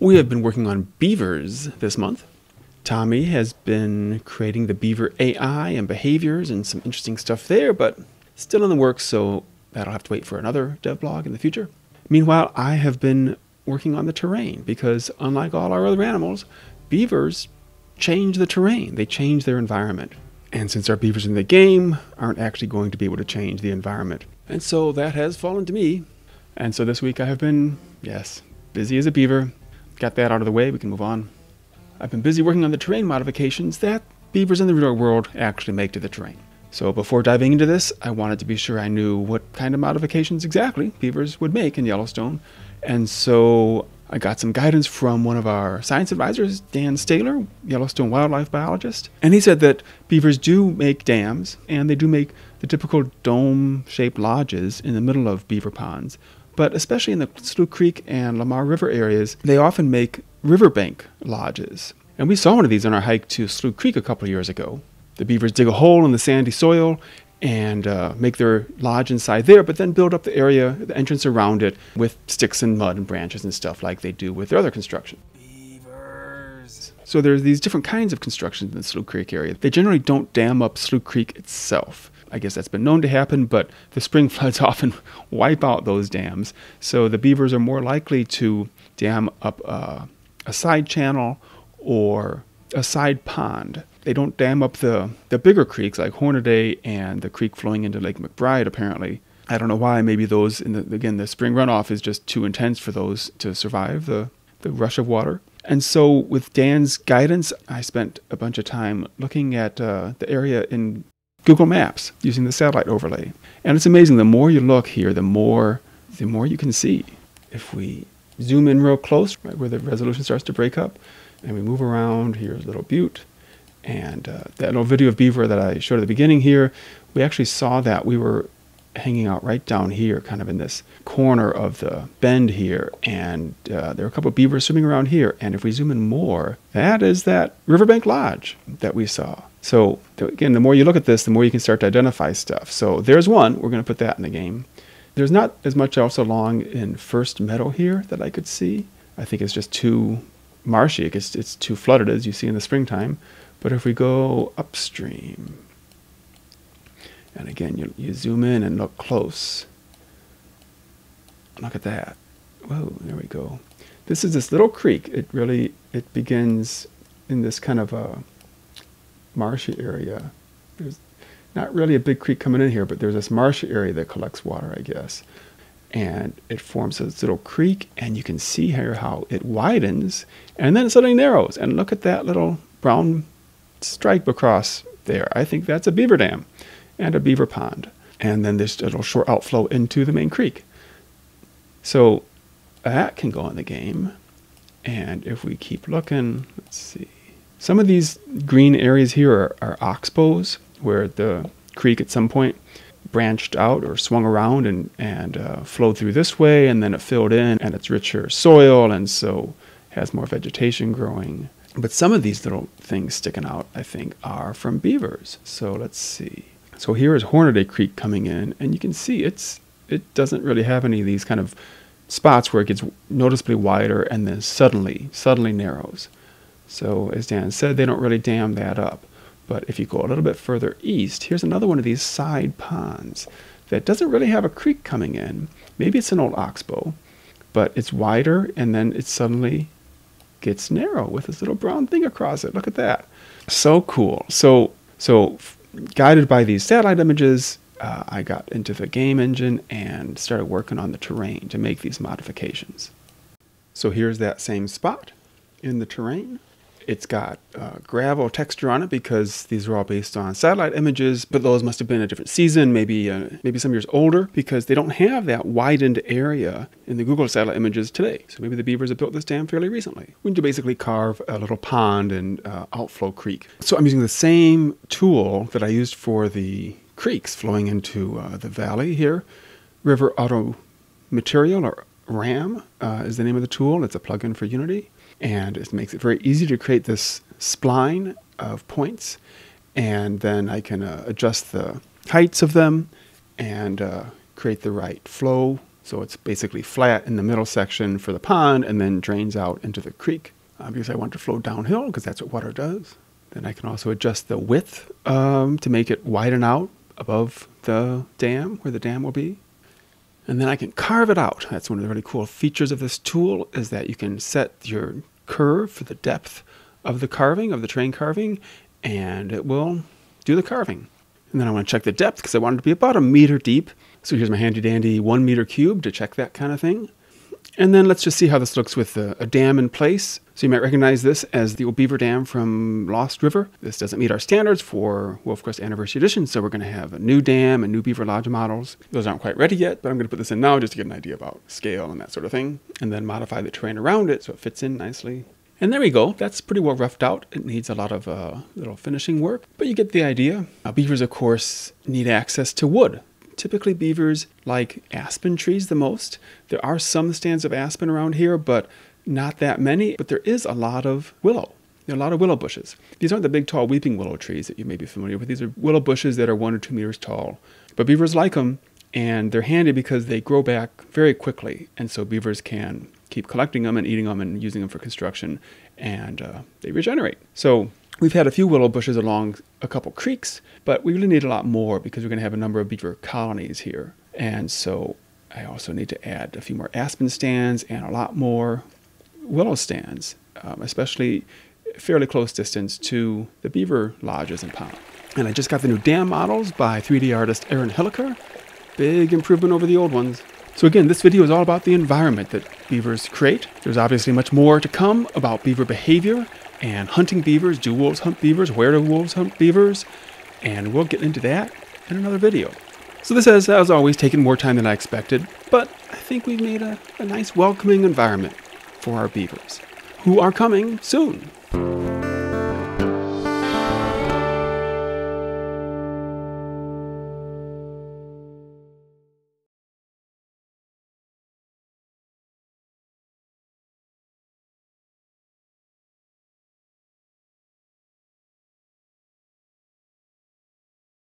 We have been working on beavers this month. Tommy has been creating the beaver AI and behaviors and some interesting stuff there, but still in the works, so that'll have to wait for another devblog in the future. Meanwhile, I have been working on the terrain because unlike all our other animals, beavers change the terrain. They change their environment. And since our beavers in the game aren't actually going to be able to change the environment. And so that has fallen to me. And so this week I have been, yes, busy as a beaver. Got that out of the way, we can move on. I've been busy working on the terrain modifications that beavers in the real world actually make to the terrain. So before diving into this, I wanted to be sure I knew what kind of modifications exactly beavers would make in Yellowstone. And so I got some guidance from one of our science advisors, Dan Staler, Yellowstone wildlife biologist. And he said that beavers do make dams, and they do make the typical dome-shaped lodges in the middle of beaver ponds. But especially in the Slough Creek and Lamar River areas, they often make riverbank lodges. And we saw one of these on our hike to Slough Creek a couple of years ago. The beavers dig a hole in the sandy soil and make their lodge inside there, but then build up the area, the entrance around it, with sticks and mud and branches and stuff like they do with their other construction. Beavers! So there's these different kinds of constructions in the Slough Creek area. They generally don't dam up Slough Creek itself. I guess that's been known to happen, but the spring floods often wipe out those dams. So the beavers are more likely to dam up a side channel or a side pond. They don't dam up the bigger creeks like Hornaday and the creek flowing into Lake McBride, apparently. I don't know why. Maybe those, again, the spring runoff is just too intense for those to survive the rush of water. And so with Dan's guidance, I spent a bunch of time looking at the area in Google Maps using the satellite overlay. And it's amazing. The more you look here, the more you can see. If we zoom in real close, right where the resolution starts to break up, and we move around, here's Little Butte. And that little video of beaver that I showed at the beginning here, we actually saw that. We were hanging out right down here, kind of in this corner of the bend here. And there were a couple of beavers swimming around here. And if we zoom in more, that is that Riverbank Lodge that we saw. So again, the more you look at this, the more you can start to identify stuff. So there's one. We're going to put that in the game. There's not as much else along in First Meadow here that I could see. I think it's just too marshy. It's too flooded, as you see in the springtime. But if we go upstream, and again, you zoom in and look close. Look at that. Whoa, there we go. This is this little creek. It begins in this kind of a marshy area. There's not really a big creek coming in here, but there's this marshy area that collects water, I guess. And it forms this little creek, and you can see here how it widens, and then it suddenly narrows. And look at that little brown stripe across there. I think that's a beaver dam and a beaver pond. And then there's a little short outflow into the main creek. So that can go in the game. And if we keep looking, let's see. Some of these green areas here are oxbows, where the creek at some point branched out or swung around and flowed through this way, and then it filled in, and it's richer soil, and so has more vegetation growing. But some of these little things sticking out, I think, are from beavers. So let's see. So here is Hornaday Creek coming in, and you can see it doesn't really have any of these kind of spots where it gets noticeably wider and then suddenly narrows. So as Dan said, they don't really dam that up. But if you go a little bit further east, here's another one of these side ponds that doesn't really have a creek coming in. Maybe it's an old oxbow, but it's wider, and then it suddenly gets narrow with this little brown thing across it. Look at that. So cool. So guided by these satellite images, I got into the game engine and started working on the terrain to make these modifications. So here's that same spot in the terrain. It's got gravel texture on it because these are all based on satellite images, but those must have been a different season, maybe some years older, because they don't have that widened area in the Google satellite images today. So maybe the beavers have built this dam fairly recently. We need to basically carve a little pond and outflow creek. So I'm using the same tool that I used for the creeks flowing into the valley here. River Auto Material, or RAM, is the name of the tool. It's a plugin for Unity. And it makes it very easy to create this spline of points. And then I can adjust the heights of them and create the right flow So it's basically flat in the middle section for the pond and then drains out into the creek. Because I want to flow downhill because that's what water does. Then I can also adjust the width to make it widen out above the dam, where the dam will be. And then I can carve it out. That's one of the really cool features of this tool, is that you can set your curve for the depth of the carving, of the terrain carving, and it will do the carving. And then I want to check the depth because I want it to be about 1 meter deep. So here's my handy dandy 1 meter cube to check that kind of thing. And then let's just see how this looks with a dam in place. So you might recognize this as the old Beaver Dam from Lost River. This doesn't meet our standards for WolfQuest Anniversary Edition, so we're going to have a new dam and new Beaver Lodge models. Those aren't quite ready yet, but I'm going to put this in now just to get an idea about scale and that sort of thing, and then modify the terrain around it so it fits in nicely. And there we go. That's pretty well roughed out. It needs a lot of little finishing work, but you get the idea. Beavers, of course, need access to wood. Typically, beavers like aspen trees the most. There are some stands of aspen around here, but not that many. But there is a lot of willow. There are a lot of willow bushes. These aren't the big, tall weeping willow trees that you may be familiar with. These are willow bushes that are 1 or 2 meters tall. But beavers like them, and they're handy because they grow back very quickly. And so beavers can keep collecting them and eating them and using them for construction, and they regenerate. So we've had a few willow bushes along a couple creeks, but we really need a lot more because we're going to have a number of beaver colonies here. And so I also need to add a few more aspen stands and a lot more willow stands, especially fairly close distance to the beaver lodges and pond. And I just got the new dam models by 3D artist Aaron Hillaker. Big improvement over the old ones. So again, this video is all about the environment that beavers create. There's obviously much more to come about beaver behavior and hunting beavers. Do wolves hunt beavers? Where do wolves hunt beavers? And we'll get into that in another video. So this has, as always, taken more time than I expected, but I think we've made a nice welcoming environment for our beavers, who are coming soon.